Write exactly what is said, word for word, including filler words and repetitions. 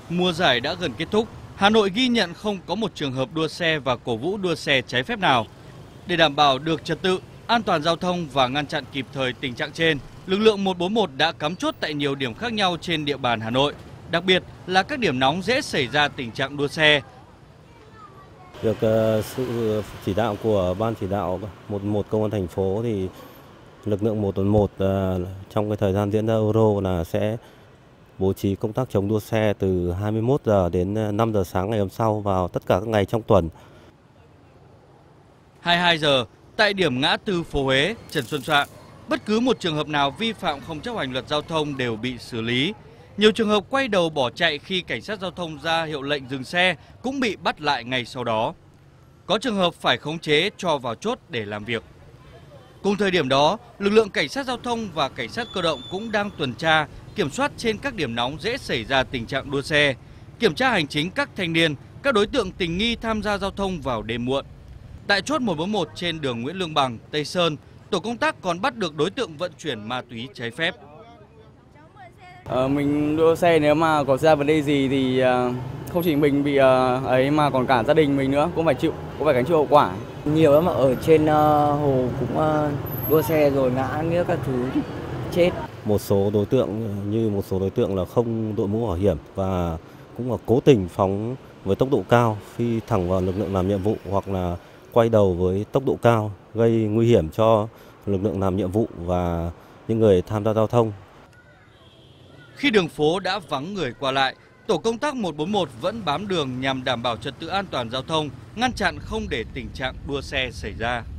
Mùa giải đã gần kết thúc, Hà Nội ghi nhận không có một trường hợp đua xe và cổ vũ đua xe trái phép nào. Để đảm bảo được trật tự, an toàn giao thông và ngăn chặn kịp thời tình trạng trên, lực lượng một bốn một đã cắm chốt tại nhiều điểm khác nhau trên địa bàn Hà Nội, đặc biệt là các điểm nóng dễ xảy ra tình trạng đua xe. Được sự chỉ đạo của Ban chỉ đạo một một Công an thành phố thì lực lượng một một một trong cái thời gian diễn ra Euro là sẽ bố trí công tác chống đua xe từ hai mươi mốt giờ đến năm giờ sáng ngày hôm sau vào tất cả các ngày trong tuần. hai mươi hai giờ, tại điểm ngã tư phố Huế, Trần Xuân Soạn, bất cứ một trường hợp nào vi phạm không chấp hành luật giao thông đều bị xử lý. Nhiều trường hợp quay đầu bỏ chạy khi cảnh sát giao thông ra hiệu lệnh dừng xe cũng bị bắt lại ngay sau đó. Có trường hợp phải khống chế cho vào chốt để làm việc. Cùng thời điểm đó, lực lượng cảnh sát giao thông và cảnh sát cơ động cũng đang tuần tra, kiểm soát trên các điểm nóng dễ xảy ra tình trạng đua xe, kiểm tra hành chính các thanh niên, các đối tượng tình nghi tham gia giao thông vào đêm muộn. Tại chốt một bốn một trên đường Nguyễn Lương Bằng, Tây Sơn, tổ công tác còn bắt được đối tượng vận chuyển ma túy trái phép. Ờ, mình đua xe nếu mà có ra vấn đề gì thì uh, không chỉ mình bị uh, ấy mà còn cả gia đình mình nữa cũng phải chịu, cũng phải gánh chịu hậu quả. Nhiều lắm mà ở trên uh, hồ cũng uh, đua xe rồi ngã nghĩa các thứ chết. Một số đối tượng như một số đối tượng là không đội mũ bảo hiểm và cũng là cố tình phóng với tốc độ cao, phi thẳng vào lực lượng làm nhiệm vụ hoặc là quay đầu với tốc độ cao gây nguy hiểm cho lực lượng làm nhiệm vụ và những người tham gia giao thông. Khi đường phố đã vắng người qua lại, tổ công tác một bốn một vẫn bám đường nhằm đảm bảo trật tự an toàn giao thông, ngăn chặn không để tình trạng đua xe xảy ra.